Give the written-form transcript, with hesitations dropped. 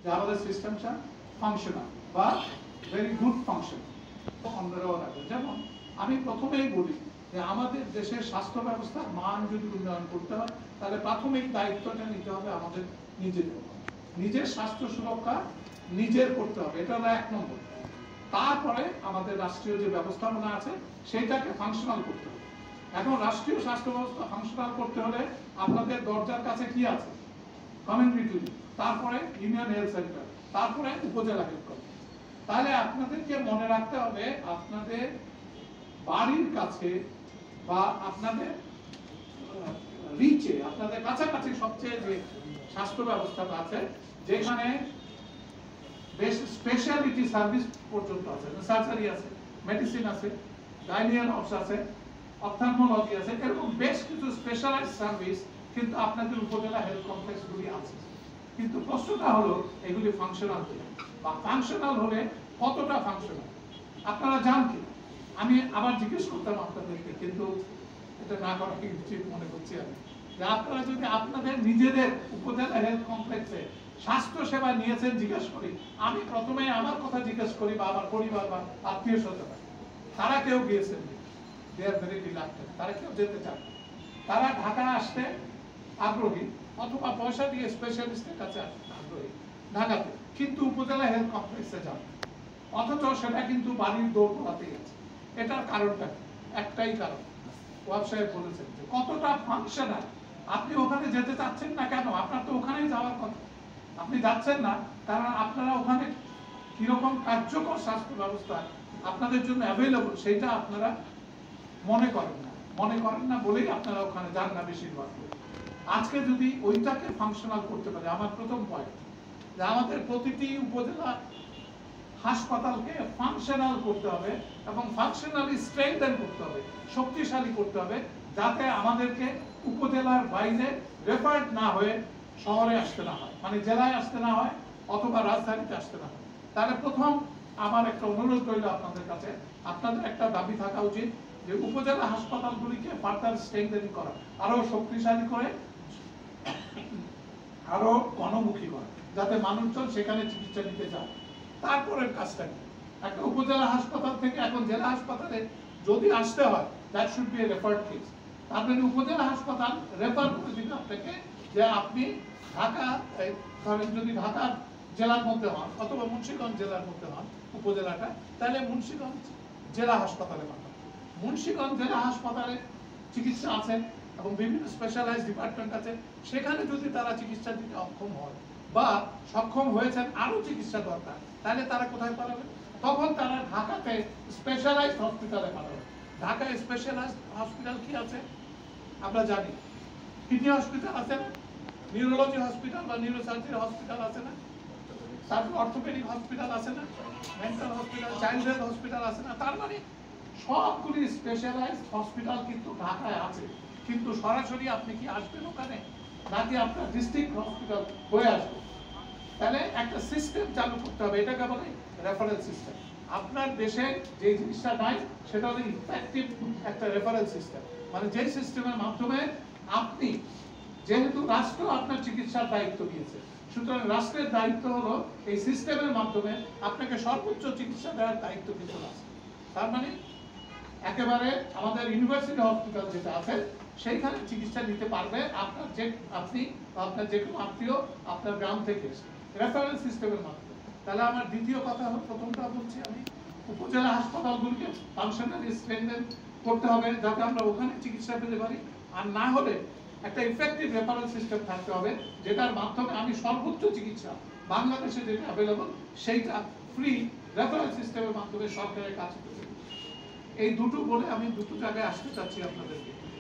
যে আমাদের সিস্টেমটা ফাংশনাল বা ভেরি গুড ফাংশন অন্যরাও রাখবে। যেমন আমি প্রথমেই বলি যে আমাদের দেশের স্বাস্থ্য ব্যবস্থার মান যদি উন্নয়ন করতে হয় তাহলে প্রাথমিক দায়িত্বটা নিতে হবে আমাদের নিজেদের। নিজের স্বাস্থ্য সুরক্ষা নিজের করতে হবে, এটা হলো 1 নম্বর। তারপরে আমাদের রাষ্ট্রীয় যে ব্যবস্থাপনা আছে সেটাকে ফাংশনাল করতে হবে। এখন রাষ্ট্রীয় স্বাস্থ্য ব্যবস্থা ফাংশনাল করতে হলে আপনাদের দরজার কাছে কি আছে? কমিউনিটি ক্লিনিক, তারপরে ইউনিয়ন হেলথ সেন্টার, তারপরে উপজেলা হেলথ কমিটি। তাহলে আপনাদেরকে মনে রাখতে হবে আপনাদের বাড়ির কাছে বা আপনাদের রিচে, আপনাদের কাছাকাছি সবচেয়ে যে স্বাস্থ্য ব্যবস্থাটা আছে যেখানে বেশ স্পেশালিটি সার্ভিস পর্যন্ত আছে, সার্জারি আছে, মেডিসিন আছে, গাইনিয়ান অপস আছে, অপথ্যালমোলজি আছে, এরকম বেশ কিছু স্পেশালাইজড সার্ভিস কিন্তু আপনাদের উপজেলা হেলথ কমপ্লেক্সগুলি আছে। কিন্তু প্রশ্নটা হলো এগুলি ফাংশনাল কিনা, বা ফাংশনাল হলে কতটা ফাংশনাল আপনারা জান কি? আমি আবার জিজ্ঞেস করতাম আপনাদেরকে, কিন্তু এটা না করা কি উচিত মনে করছি আমি, যে আপনারা যদি আপনাদের নিজেদের উপজেলা হেলথ কমপ্লেক্সে স্বাস্থ্য সেবা নিয়েছেন জিজ্ঞেস করি, আমি প্রথমে আমার কথা জিজ্ঞেস করি বা আমার পরিবার বা আত্মীয় স্বজন, তারা কেউ গিয়েছেন, দে আর ভেরি রিলাক্টেন্ট, তারা কেউ যেতে চান, তারা ঢাকা আসতে আগ্রহী অথবা পয়সা দিয়ে স্পেশালিস্টের কাছে আগ্রহী ঢাকাতে, কিন্তু উপজেলা হেলথ কমপ্লেক্সে যান, অথচ সেটা কিন্তু বাড়ির দৌড়াতেই আছে। এটার কারণটা একটাই কারণ, ওয়াব সাহেব বলেছেন যে কতটা ফাংশনাল। আপনি ওখানে যেতে চাচ্ছেন না কেন? আপনার তো ওখানেই যাওয়ার কথা, আপনি যাচ্ছেন না কারণ আপনারা ওখানে কিরকম কার্যকর স্বাস্থ্য ব্যবস্থা আপনাদের জন্য অ্যাভেলেবল সেটা আপনারা মনে করেন না বলেই আপনারা ওখানে যান না বেশিরভাগ। আজকে যদি ওইটাকে ফাংশনাল করতে পারে, আমার প্রথম পয়েন্ট যে আমাদের প্রতিটি উপজেলা হাসপাতালকে ফাংশনাল করতে হবে এবং ফাংশনালি স্ট্রেংথেন করতে হবে, শক্তিশালী করতে হবে, যাতে আমাদেরকে উপজেলার বাইরে রেফার্ড না হয়ে শহরে আসতে না হয়, মানে জেলায় আসতে না হয় অথবা রাজধানীতে আসতে না হয়। তাহলে প্রথম আমার একটা অনুরোধ রইল আপনাদের কাছে, আপনাদের একটা দাবি থাকা উচিত যে উপজেলা হাসপাতালগুলিকে ফার্দার স্ট্রেংথেন করা, আরো শক্তিশালী করে, আরো গণমুখী করা, যাতে মানুষজন সেখানে চিকিৎসা নিতে যায়। তারপরের কাজটা কি? একটা উপজেলা হাসপাতাল থেকে এখন জেলা হাসপাতালে যদি আসতে হয়, that should be a referred case. তার মানে উপজেলা হাসপাতাল রেফার করে দিতে আপনাকে যে আপনি ঢাকা, ধরেন যদি ঢাকার জেলার মধ্যে হন অথবা মুন্সিগঞ্জ জেলার মধ্যে হন উপজেলাটা, তাহলে মুন্সিগঞ্জ জেলা হাসপাতালে পাঠান। মুন্সিগঞ্জ জেলা হাসপাতালে চিকিৎসা আছে এবং বিভিন্ন স্পেশালাইজড ডিপার্টমেন্ট আছে, সেখানে যদি তারা চিকিৎসা দিতে অক্ষম হয় বা সক্ষম হয়েছেন আরো চিকিৎসা দরকার, তাহলে তারা কোথায় পাঠাবে? তখন তারা ঢাকাতে স্পেশালাইজড হসপিটালে পাঠাবে। ঢাকায় স্পেশালাইজড হসপিটাল কি আছে আমরা জানি, কিডনি হসপিটাল আছে না, নিউরোলজি হসপিটাল বা নিউরোসার্জারি হসপিটাল আছে না, তারপর অর্থোপেডিক হসপিটাল আছে না, mental hospital, child health hospital আছে না। তার মানে সবগুলি স্পেশালাইজড হসপিটাল কিন্তু ঢাকায় আছে, কিন্তু সরাসরি আপনি কি আসবেন ওখানে, নাকি আপনার ডিস্ট্রিক্ট হসপিটাল হয়ে আসবে? তাহলে একটা সিস্টেম চালু করতে হবে, এটাকে বলে রেফারেল সিস্টেম। আপনার দেশে যে জিনিসটা নাই সেটা হলো ইফেক্টিভ একটা রেফারেল সিস্টেম, মানে যে সিস্টেমের মাধ্যমে আপনি, যেহেতু রাষ্ট্র আপনার চিকিৎসার দায়িত্ব দিয়েছে, সুতরাং রাষ্ট্রের দায়িত্ব হলো এই সিস্টেমের মাধ্যমে আপনাকে সর্বোচ্চ চিকিৎসা দেওয়ার দায়িত্ব কিন্তু আছে। তার মানে একেবারে আমাদের ইউনিভার্সিটি হসপিটাল যেটা আছে সেইখানে চিকিৎসা নিতে পারবে আপনার আপনার যে কোনো আত্মীয় আপনার গ্রাম থেকে রেফারেল সিস্টেমের মাধ্যমে। তাহলে আমার দ্বিতীয় কথা হলো, প্রথমটা বলছি আমি, উপজেলা হাসপাতালগুলিকে ফাংশনালি স্ট্রেংথেন করতে হবে যাতে আমরা ওখানে চিকিৎসা পেতে পারি, আর না হলে একটা ইফেক্টিভ রেফারেল সিস্টেম থাকতে হবে যেটার মাধ্যমে আমি সর্বোচ্চ চিকিৎসা বাংলাদেশে যেটা অ্যাভেলেবল সেইটা ফ্রি রেফারেল সিস্টেমের মাধ্যমে সরকারের কাছে। এই দুটো বলে আমি দুটো জায়গায় আসতে চাচ্ছি আপনাদেরকে।